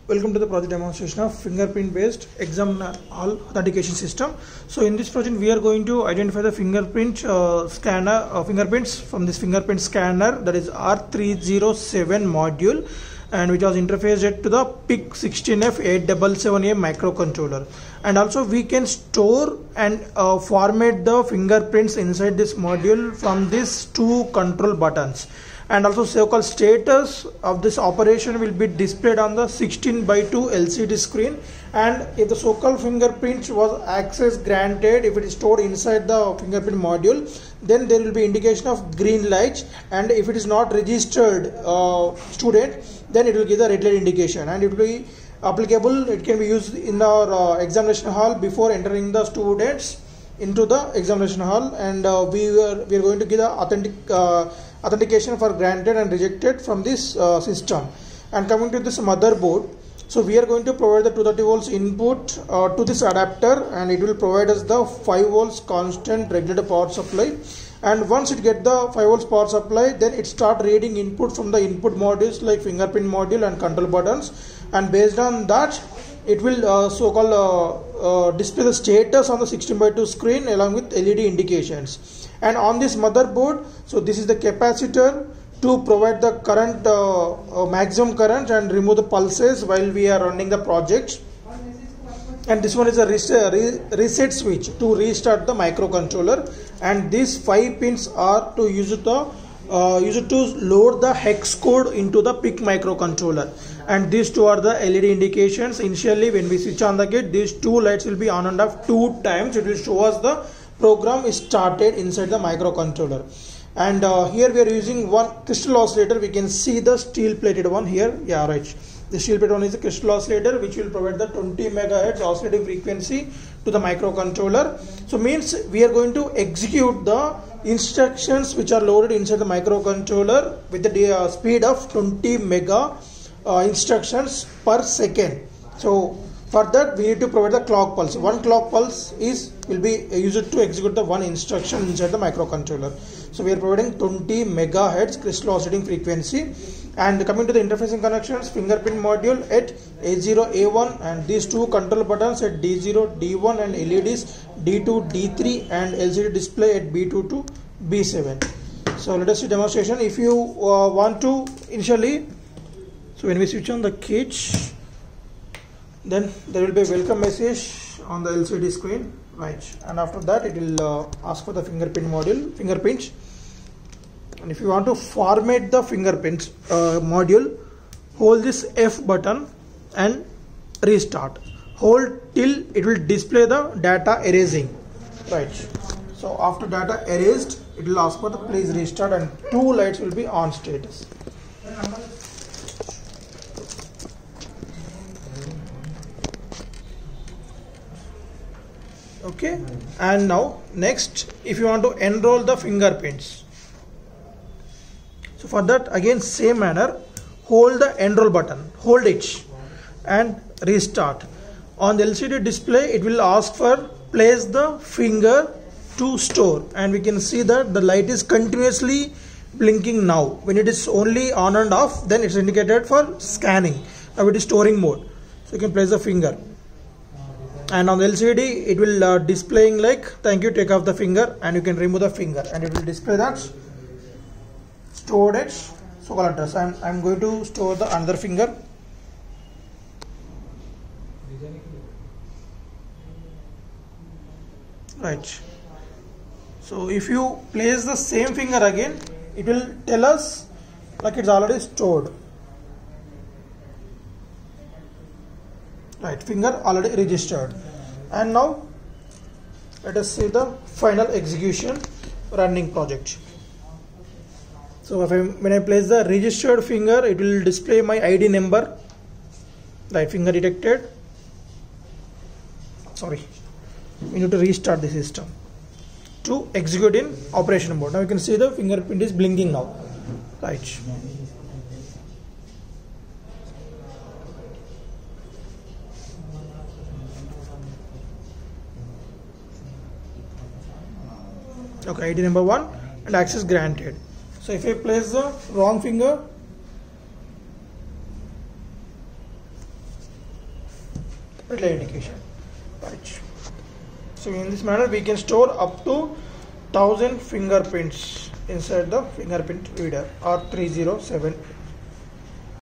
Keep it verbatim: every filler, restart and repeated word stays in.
Welcome to the project demonstration of fingerprint based exam hall authentication system. So in this project we are going to identify the fingerprint uh, scanner uh, fingerprints from this fingerprint scanner, that is R three oh seven module, and which was interfaced to the P I C sixteen F eight seven seven A microcontroller. And also we can store and uh, format the fingerprints inside this module from these two control buttons. And also so-called status of this operation will be displayed on the sixteen by two L C D screen. And if the so-called fingerprint was access granted, if it is stored inside the fingerprint module, then there will be indication of green light. And if it is not registered uh, student, then it will give the red light indication, and it will be applicable. It can be used in our uh, examination hall before entering the students into the examination hall. And uh, we are we are going to give the authentic uh, authentication for granted and rejected from this uh, system. And coming to this motherboard, so we are going to provide the two thirty volts input uh, to this adapter, and it will provide us the five volts constant regulated power supply. And once it get the five volts power supply, then it start reading input from the input modules like fingerprint module and control buttons, and based on that it will uh, so-called uh, uh, display the status on the sixteen by two screen along with L E D indications. And on this motherboard, so this is the capacitor to provide the current uh, uh, maximum current and remove the pulses while we are running the project. And this one is a reset, reset switch to restart the microcontroller. And these five pins are to use it the uh, use it to load the hex code into the P I C microcontroller. And these two are the L E D indications. Initially, when we switch on the gate, these two lights will be on and off two times. It will show us the program is started inside the microcontroller. And uh, here we are using one crystal oscillator. We can see the steel plated one here. Yeah, right. The steel plated one is a crystal oscillator which will provide the twenty megahertz oscillating frequency to the microcontroller. So means we are going to execute the instructions which are loaded inside the microcontroller with the uh, speed of twenty mega uh, instructions per second. So for that we need to provide the clock pulse. One clock pulse is will be used to execute the one instruction inside the microcontroller. So we are providing twenty megahertz crystal oscillating frequency. And coming to the interfacing connections, fingerprint module at A zero A one, and these two control buttons at D zero D one, and L E Ds D two D three, and L C D display at B two to B seven. So let us see demonstration. If you uh, want to initially, so when we switch on the kit, then there will be a welcome message on the L C D screen, right? And after that it will uh, ask for the fingerprint module fingerprints. And if you want to format the fingerprint uh, module, hold this F button and restart. Hold till it will display the data erasing, right? So after data erased, it will ask for the please restart, and two lights will be on status. Okay, and now next, if you want to enroll the fingerprints, so for that again same manner, hold the enroll button, hold it and restart. On the L C D display it will ask for place the finger to store, and we can see that the light is continuously blinking now. When it is only on and off, then it's indicated for scanning. Now it is storing mode, so you can place the finger. And on the L C D it will uh, displaying like thank you, take off the finger, and you can remove the finger, and it will display that stored at so-called address. I'm, I'm going to store the another finger. Right. So if you place the same finger again, it will tell us like it's already stored. Right, finger already registered. And now let us see the final execution running project. So if I, when I place the registered finger, it will display my I D number. Right, finger detected. Sorry, we need to restart the system to execute in operation mode. Now you can see the fingerprint is blinking now. Right. Okay, I D number one and access granted. So if I place the wrong finger, relay indication. Right. So in this manner we can store up to one thousand fingerprints inside the fingerprint reader R three zero seven